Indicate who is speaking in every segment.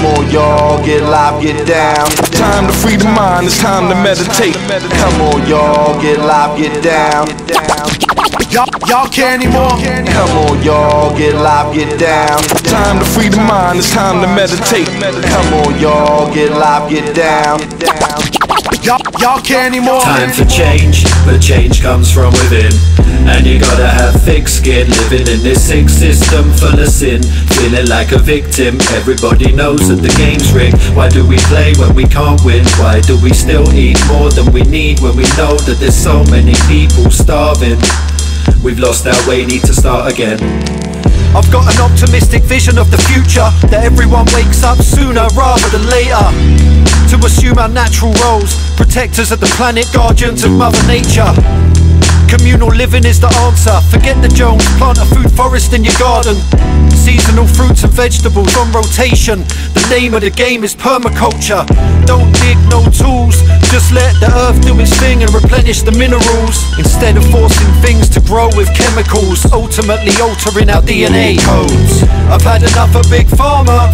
Speaker 1: Come on y'all, get live, get down. Time to free the mind, it's time to meditate. Come on y'all, get live, get down.
Speaker 2: Y'all care anymore?
Speaker 1: Come on y'all, get live, get down. Time to free the mind, it's time to meditate. Come on y'all, get live, get down.
Speaker 2: Y'all care anymore?
Speaker 3: Time for change, but change comes from within. And you gotta have thick skin, living in this sick system full of sin. Feeling like a victim, everybody knows that the game's rigged. Why do we play when we can't win? Why do we still eat more than we need when we know that there's so many people starving? We've lost our way, need to start again.
Speaker 4: I've got an optimistic vision of the future, that everyone wakes up sooner rather than later, to assume our natural roles, protectors of the planet, guardians of Mother Nature. Communal living is the answer. Forget the Jones, plant a food forest in your garden. Seasonal fruits and vegetables on rotation. The name of the game is permaculture. Don't dig, no tools, just let the earth do its thing and replenish the minerals, instead of forcing things to grow with chemicals, ultimately altering our DNA codes. I've had enough of Big Pharma.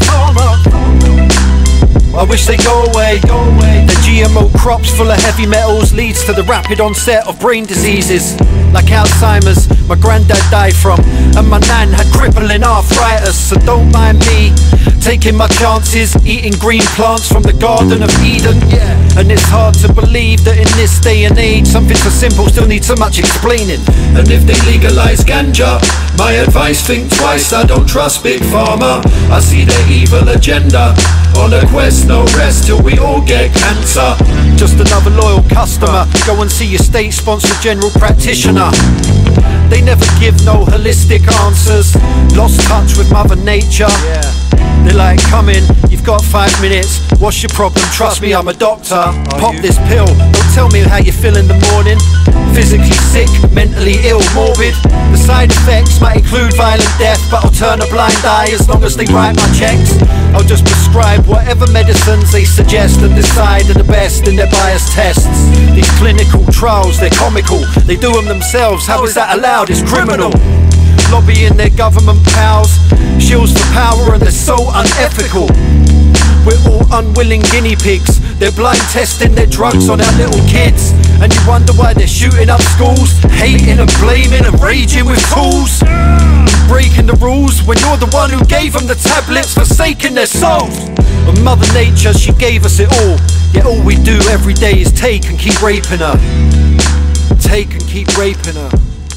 Speaker 4: I wish they'd go away. The GMO crops full of heavy metals leads to the rapid onset of brain diseases like Alzheimer's, my granddad died from, and my nan had crippling arthritis. So don't mind me taking my chances, eating green plants from the Garden of Eden. And it's hard to believe that in this day and age something so simple still needs so much explaining.
Speaker 3: And if they legalize ganja, my advice, think twice. I don't trust Big Pharma, I see their evil agenda. On a quest, no rest till we all get cancer.
Speaker 4: Just another loyal customer. Go and see your state-sponsored general practitioner. They never give no holistic answers. Lost touch with Mother Nature. They're like, come in, you've got 5 minutes. What's your problem? Trust me, I'm a doctor. Pop this pill, don't tell me how you feel in the morning. Physically sick, mentally ill, morbid. The side effects might include violent death, but I'll turn a blind eye as long as they write my checks. I'll just prescribe whatever medicines they suggest and decide are the best in their biased tests. These clinical trials, they're comical. They do them themselves, how is that allowed? It's criminal. Lobbying their government pals, shills for power, and they're so unethical. We're all unwilling guinea pigs. They're blind testing their drugs on our little kids, and you wonder why they're shooting up schools, hating and blaming and raging with tools, breaking the rules when you're the one who gave them the tablets, forsaking their souls. But Mother Nature, she gave us it all, yet all we do every day is take and keep raping her. Take and keep raping her.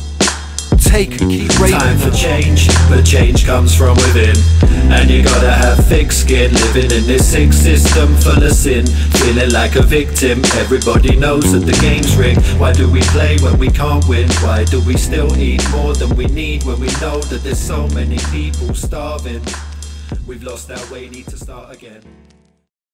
Speaker 4: Take and keep raping
Speaker 3: Time
Speaker 4: her.
Speaker 3: for change, but change comes from within. And you gotta have thick skin, living in this sick system full of sin. Feeling like a victim, everybody knows that the game's rigged. Why do we play when we can't win? Why do we still eat more than we need when we know that there's so many people starving? We've lost our way, need to start again.